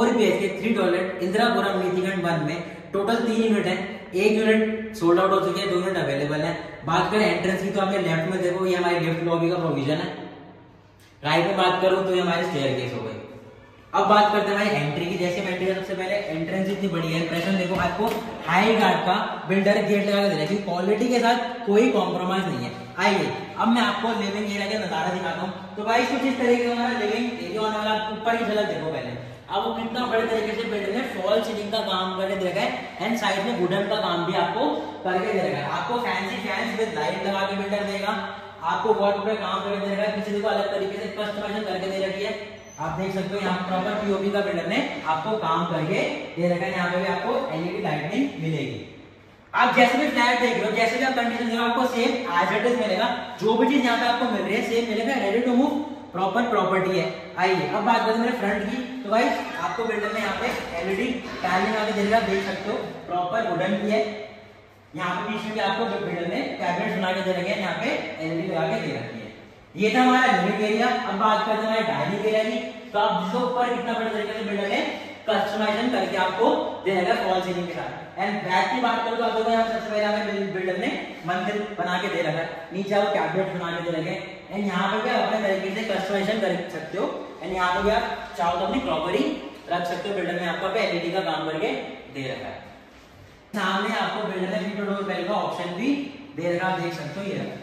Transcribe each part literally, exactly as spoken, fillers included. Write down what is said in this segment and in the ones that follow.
Four B H K three toilet Indirapuram Nitiganj one में total तीन unit है। एक यूनिट सोल्ड आउट हो चुके हैं, दो यूनिट अवेलेबल है। बात करें एंट्रेंस की तो आपने लेफ्ट में देखो ये हमारी लेफ्ट लॉबी का प्रोविजन है। राइट में बात करूं तो ये हमारी स्टेयरकेस हो गई। अब बात करते हैं भाई एंट्री की। जैसे एंट्री का सबसे पहले एंट्रेंस इतनी बड़ी है, इंप्रेशन देखो आपको हाई गार्ड का बिल्डर गेट लगा के दे रहा है, क्वालिटी के साथ कोई कॉम्प्रोमाइज नहीं है। आइए अब मैं आपको लिविंग एरिया का नजारा दिखाता हूँ। तो भाई कुछ इस तरीके का हमारा लिविंग एरिया होने वाला, ऊपर की झलक देखो पहले। अब वो कितना बड़े तरीके से बिल्डर ने फॉल सीलिंग का काम करके दे रखा है एंड साइड में वुडन का काम भी आपको करके दे रखा है। आपको फैंसी फैंस विद लाइट लगा के बिल्डर देगा, आपको वॉल पे काम करके दे रखा है, किसी को अलग तरीके से कस्टमाइजेशन करके दे रखी है। आप देख सकते हो यहाँ प्रॉपर पीओपी का बिल्डर ने आपको काम करके दे रखा है। यहाँ पे भी आपको एलईडी लाइटिंग मिलेगी। आप जैसे भी फ्लैट देख रहे हो, जैसे भी आप कंडीशन देगा आपको सेम एज इट इज मिलेगा। जो भी चीज यहाँ पे आपको मिल रही है सेम मिलेगा, ready to move proper property है। आइए अब बात करते हैं मेरे फ्रंट की। तो भाई आपको बिल्डर ने यहाँ पे एलईडी पैनलिंग आके दे रखा है, देख सकते हो प्रॉपर वुडन की है। यहाँ पे बीच में आपको बिल्डर ने कैबिनेट बना के दे रखे हैं, यहाँ पे एलईडी लगा के दे रखी है। ये था हमारा लिविंग एरिया। अब बात करते हैं हमारे डाइनिंग एरिया की। तो आप जिसके ऊपर कितना बड़े तरीके से बिल्डर ने कस्टमाइजेशन करके आपको दे देगा फॉल सीलिंग के साथ। एंड बैक की बात करूं तो आप देखो यहाँ सबसे पहले हमें बिल्डर ने मंदिर बना के दे रखा है, नीचे आपको कैबिनेट बना के दे रखे हैं एंड यहाँ पे भी आप अपने तरीके से कस्टमाइजेशन कर सकते हो। एंड यहाँ पे भी आप चाहो तो अपनी क्रॉकरी रख सकते हो। बिल्डर ने आपको एलईडी का काम करके दे रखा है। सामने आपको बिल्डर ने विंडो डोर बेल का ऑप्शन भी दे रखा, आप देख सकते हो ये।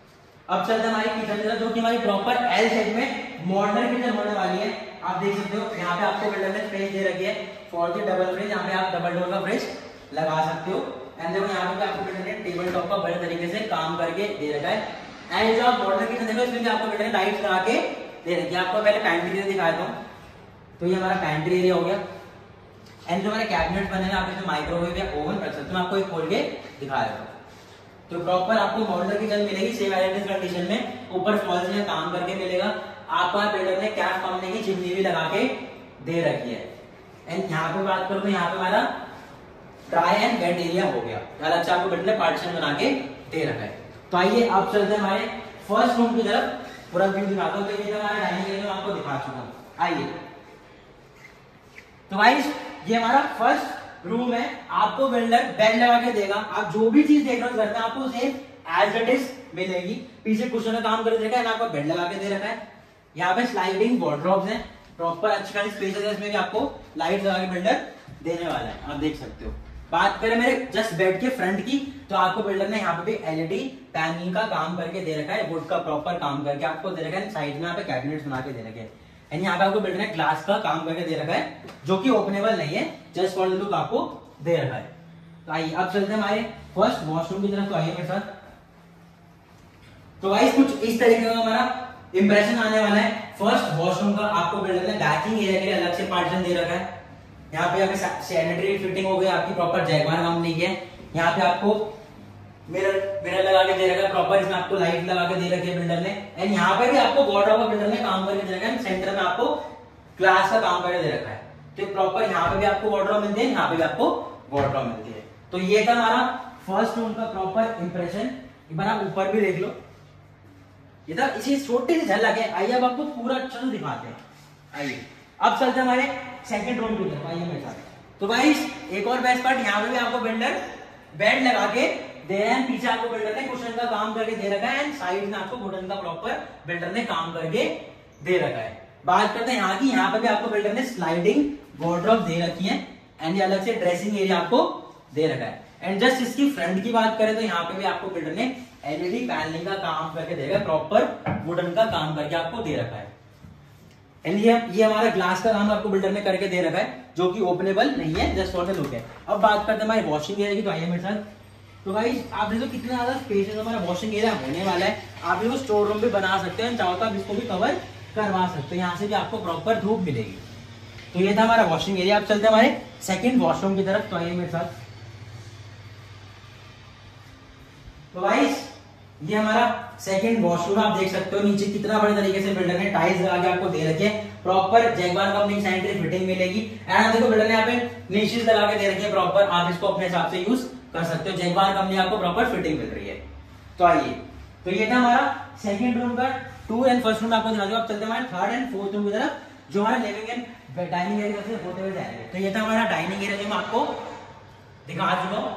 अब चलते हमारी किचन की, जो कि हमारी प्रॉपर एल शेप में मॉडर्न किचन होने वाली है। आप देख सकते हो यहाँ पे आपको बिल्डर ने फ्रिज दे रखी है फॉर द डबल फ्रिज। यहाँ पे आप डबल डोर का फ्रिज लगा सकते हो। एंड देखो यहाँ पे आपको बिल्डर ने टेबल टॉप का बड़े तरीके से काम करके दे रखा है। एंड जो आप मॉडर्न किचन देखो इसमें आपको बिल्डर ने लाइट लगा के दे रखी है। आपको पहले पैंट्री एरिया दिखाता हूँ। तो ये हमारा पैंट्री एरिया हो गया। एंड जो हमारे कैबिनेट बने हैं आप इसमें माइक्रोवेव या ओवन रख सकते हो। मैं आपको एक खोल के दिखा रहा हूँ। तो प्रॉपर आपको मॉडल किचन मिलेगी सेम एज कंडीशन में, ऊपर फॉल्स में काम करके मिलेगा। आपका बिल्डर ने कैप कमने की चिमनी भी लगा के दे रखी है। एंड यहाँ पे बात करूं तो यहाँ पे हमारा ड्राई एंड वेट एरिया हो गया, अलग से आपको बिल्डर ने पार्टीशन बना के दे रखा है। तो आइए अब चलते हैं हमारे फर्स्ट रूम की तरफ, पूरा व्यू दिखाता हूँ। तो ये हमारा डाइनिंग एरिया में आपको दिखा चुका हूँ। आइए तो भाई ये हमारा फर्स्ट रूम है। आपको बिल्डर बेड लगा के देगा। आप जो भी चीज देख रहे हो घर में आपको सेम एज इट इज मिलेगी। पीछे कुशन का काम कर देगा, आपको बेड लगा के दे रखा है। यहाँ पे स्लाइडिंग वार्डरोब्स हैं, प्रॉपर अच्छी खासी स्पेस है। इसमें भी आपको लाइट लगा के बिल्डर देने वाला है, आप देख सकते हो। बात करें मेरे जस्ट बेड के फ्रंट की, तो आपको बिल्डर ने यहाँ पे भी एलईडी पैनल का काम करके दे रखा है, वुड का प्रॉपर काम करके आपको दे रखा है। साइड में यहाँ पे कैबिनेट्स बना के दे रखे हैं। एंड यहाँ पे आपको बिल्डर ने ग्लास का काम करके दे रखा है, जो कि ओपनेबल नहीं है, जस्ट फॉर द लुक आपको दे रखा है। तो आइए अब चलते हैं हमारे फर्स्ट वॉशरूम की तरफ। तो आइए मेरे साथ। तो भाई कुछ इस तरीके का हमारा इंप्रेशन आने वाला है फर्स्ट वॉशरूम का। आपको बिल्डर ने बैकिंग एरिया के लिए अलग से पार्टीशन दे रखा है। यहाँ पे आपकी सैनिटरी फिटिंग हो गई, आपकी प्रॉपर जैगवार कंपनी की है। यहाँ पे आपको मिरर मिरर लगा के दे रखा है प्रॉपर, इसमें आपको लाइट लगा के दे रखी है बिल्डर ने। एंड यहाँ पे भी आपको वार्डरोब का बिल्डर ने काम करके दे रखा है। सेंटर में आपको ग्लास का काम करके दे रखा है। तो प्रॉपर यहाँ पे भी आपको वार्डरोब मिलती है, यहाँ पे भी आपको वार्डरोब मिलती है। तो ये था हमारा फर्स्ट रूम का प्रॉपर इंप्रेशन। एक बार आप ऊपर भी देख लो, ये था इसी छोटी सी झलक है। आइए अब आपको पूरा अच्छे से दिखाते हैं। आइए अब चलते हैं हमारे सेकंड रूम की तरफ। आइए मेरे साथ। तो भाई एक और बेस्ट पार्ट, यहाँ पे भी आपको बिल्डर बेड लगा के दे रहे हैं। पीछे आपको बिल्डर ने कुशन का काम करके दे रखा है एंड साइड में आपको वुडन का प्रॉपर बिल्डर ने काम करके दे रखा है। बात करते हैं यहाँ की। यहाँ पे भी आपको बिल्डर ने स्लाइडिंग वार्डरोब दे रखी है एंड ये अलग से ड्रेसिंग एरिया आपको दे रखा है। एंड जस्ट इसकी फ्रंट की बात करें तो यहाँ पे भी आपको बिल्डर ने एलईडी पैनलिंग का काम करके देगा, प्रॉपर वुडन का काम करके आपको दे रखा है। एंड ये ये हमारा ग्लास का काम आपको बिल्डर ने करके दे रखा है, जो कि ओपनेबल नहीं है, जस्ट फॉर द लुक है। अब बात करते हैं हमारे वॉशिंग एरिया की। तो आइए मेरे साथ। तो भाई आप देखो कितना ज्यादा स्पेशियस हमारा वॉशिंग एरिया होने वाला है। आप इसको स्टोर रूम भी बना सकते हैं, चाहो तो आप इसको भी कवर करवा सकते हैं। यहाँ से भी आपको प्रॉपर धूप मिलेगी। तो ये था हमारा वॉशिंग एरिया। अब चलते हैं हमारे सेकंड वॉशरूम की तरफ। तो आइए मेरे साथ। तो भाई ये हमारा सेकंड वॉशरूम आप देख सकते हो, नीचे कितना बड़े तरीके से बिल्डर ने टाइल्स लगा के आपको दे रखे हैं। प्रॉपर जैगवार कंपनी की सैनिटरी फिटिंग मिलेगी। एंड देखो बिल्डर ने यहाँ पे निशेस लगा के दे रखे हैं प्रॉपर, आप इसको अपने हिसाब से यूज कर सकते हो। जैगवार कंपनी आपको प्रॉपर फिटिंग मिल रही है। तो आइए, तो ये था हमारा सेकंड रूम का टू एंड फर्स्ट रूम आपको दिखा दूं। अब चलते हैं हमारे थर्ड एंड फोर्थ रूम की तरफ, जो हमारा लिविंग एंड डाइनिंग एरिया से होते हुए जाएंगे। तो ये था हमारा डाइनिंग एरिया जो मैं आपको दिखा चुका हूँ।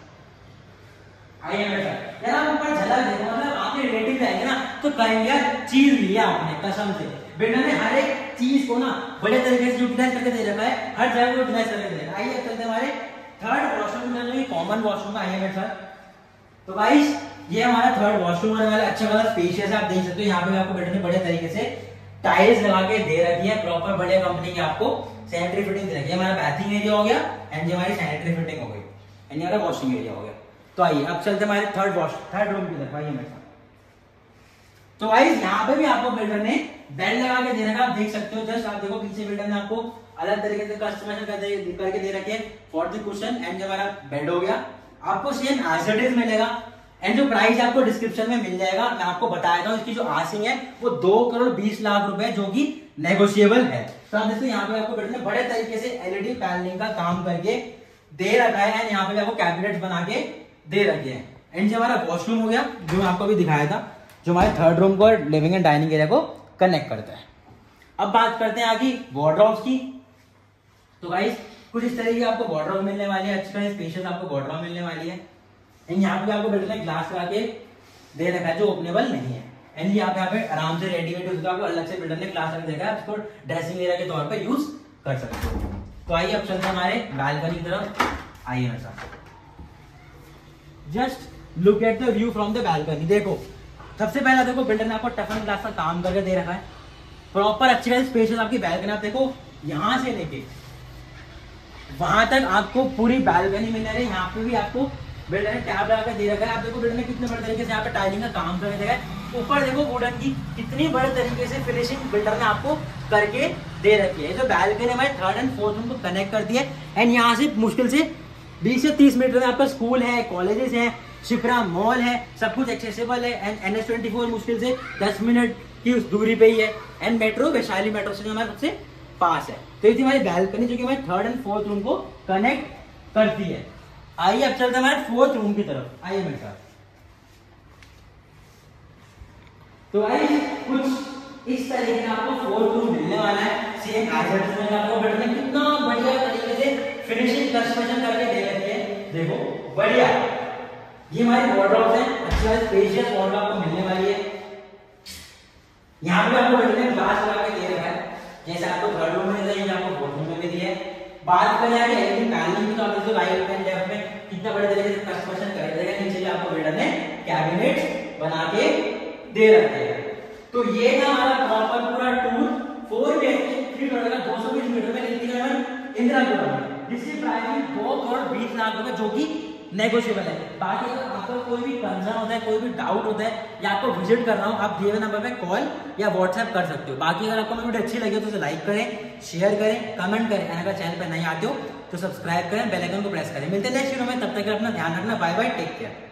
आइए बेटा यार आप ऊपर झलक देखो, मतलब आपने रिलेटिव जाएंगे ना तो कहेंगे यार चीज लिया आपने कसम से। बेटा ने हर एक चीज को ना बड़े तरीके से यूटिलाइज करके दे रखा है, हर जगह को यूटिलाइज करके दे रखा है। आइए अब चलते हमारे थर्ड वॉशरूम में, जो कॉमन वॉशरूम है। आइए मेरे साथ। तो गाइस ये हमारा थर्ड वॉशरूम होने वाला, अच्छा खासा स्पेशियस है, आप देख सकते हो। यहाँ पे आपको बेटा ने बड़े तरीके से टाइल्स लगा के दे रखी है, प्रॉपर बढ़िया कंपनी की आपको सैनिटरी फिटिंग दे रखी है। हमारा बाथिंग एरिया हो गया एंड ये हमारी सैनिटरी फिटिंग हो गई एंड ये हमारा वॉशिंग एरिया हो गया। तो आइए अब चलते हमारे थर्ड वॉश थर्ड रूम की तरफ। आइए मेरे साथ। तो गाइस यहाँ पे भी आपको बिल्डर ने बेड लगा के दे रखा है, आप देख सकते हो। जस्ट आप देखो पीछे बिल्डर ने आपको अलग तरीके से कस्टमाइजेशन करके दे रखे हैं फॉर द कुशन एंड जो हमारा बेड हो गया आपको सेम एज इट इज मिलेगा। एंड जो प्राइस आपको डिस्क्रिप्शन में मिल जाएगा, मैं आपको बताया था। इसकी जो आसिंग है वो दो करोड़ बीस लाख रुपए जो कि नेगोशिएबल है। तो आप देखो यहाँ पे आपको बिल्डर ने बड़े तरीके से एलईडी पैनलिंग का काम करके दे रखा है एंड यहाँ पे आपको कैबिनेट बना के दे रखे हैं। एंड जो हमारा वॉशरूम हो गया जो मैं आपको अभी दिखाया था, जो हमारे थर्ड रूम को और लिविंग एंड डाइनिंग एरिया को कनेक्ट करता है। अब बात करते हैं आगे वार्डरोब्स की। तो गाइस कुछ इस तरह की आपको वार्डरोब मिलने वाली है, अच्छी स्पेशियस आपको वार्डरोब मिलने वाली है। एंड यहाँ पे आपको बिल्डर ने ग्लास लगा के दे रखा है जो ओपनेबल नहीं है। एंड यहाँ पे यहाँ पे आराम से रेडीमेड हो, आपको अलग से बिल्डर ने ग्लास रख देगा, इसको ड्रेसिंग एरिया के तौर पे यूज कर सकते हो। तो आइए अब चलते हैं हमारे बालकनी की तरफ। आइए मेरे साथ। Just look at the view from the balcony. देखो सबसे पहला देखो बिल्डर ने आपको टफन ग्लास का काम करके दे रखा है, प्रॉपर अच्छी खासी स्पेशियस आपकी बालकनी। आप देखो यहाँ से लेके वहां तक आपको पूरी बालकनी मिल रही है। यहाँ पे भी आपको बिल्डर ने टैब लगा के दे रखा है। आप देखो बिल्डर ने कितने बड़े तरीके से यहाँ पे टाइलिंग का काम करके दे रखा है। ऊपर देखो वुडन की कितनी बड़े तरीके से फिनिशिंग बिल्डर ने आपको करके दे रखी है। जो बालकनी हमारे थर्ड एंड फोर्थ रूम को कनेक्ट करती है। एंड यहाँ से मुश्किल से बीस से तीस मीटर में आपका स्कूल है, कॉलेजेस है, शिप्रा मॉल है, सब कुछ एक्सेसिबल है। And N S twenty four मुश्किल से दस मिनट की उस दूरी पे ही है। And metro Vaishali metro station हमारे सबसे पास है। तो ये थी हमारी बालकनी जो कि हमारे थर्ड एंड फोर्थ रूम को कनेक्ट करती है। आइए अब चलते हैं हमारे फोर्थ रूम की तरफ। आइए मेरे साथ। तो आइए कुछ इस तरीके का आपको फोर्थ रूम मिलने वाला है। सेम एज इट इज आपको बिल्डर ने कितना बढ़िया तरीके से फिनिशिंग कस्टमाइजेशन करके दे रखी है। देखो बढ़िया, ये हमारी वार्डरोब्स हैं, अच्छी वाली स्पेशियस वार्डरोब आपको मिलने वाली है। यहाँ पे आपको बिल्डर ने ग्लास लगा के दे रखा है, जैसे आपको थर्ड रूम में दिया आपको फोर्थ रूम में भी दिया है। बात करें आगे एलईडी पैनलिंग की, तो आप देखो राइट एंड लेफ्ट में कितना बड़े तरीके से कस्टमाइजेशन कर देगा। नीचे भी आपको बिल्डर ने कैबिनेट बना के दे रखे हैं। तो ये था हमारा प्रॉपर पूरा tour four BHK three floor का दो सौ बीस मीटर में इंदिरापुरम में, जिसकी प्राइस दो करोड़ बीस लाख रुपए जो कि नेगोशिएबल है। बाकी अगर आपको कोई भी कंसर्न होता है, कोई भी डाउट होता है या आपको विजिट करना हो, आप दिए हुए नंबर पे कॉल या व्हाट्सएप कर सकते हो। बाकी अगर आपको मेरी वीडियो अच्छी लगी तो उसे लाइक करें, शेयर करें, कमेंट करें। अगर चैनल पर नहीं आते हो तो सब्सक्राइब करें, बेल आइकन को प्रेस करें। मिलते हैं नेक्स्ट वीडियो में, तब तक अपना ध्यान रखना। Bye bye, take care.